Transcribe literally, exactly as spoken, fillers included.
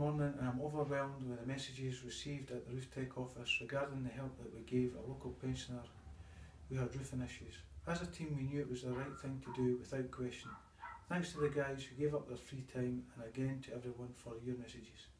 morning and I'm overwhelmed with the messages received at the Rooftech office regarding the help that we gave a local pensioner who had roofing issues. As a team we knew it was the right thing to do without question. Thanks to the guys who gave up their free time, and again to everyone for your messages.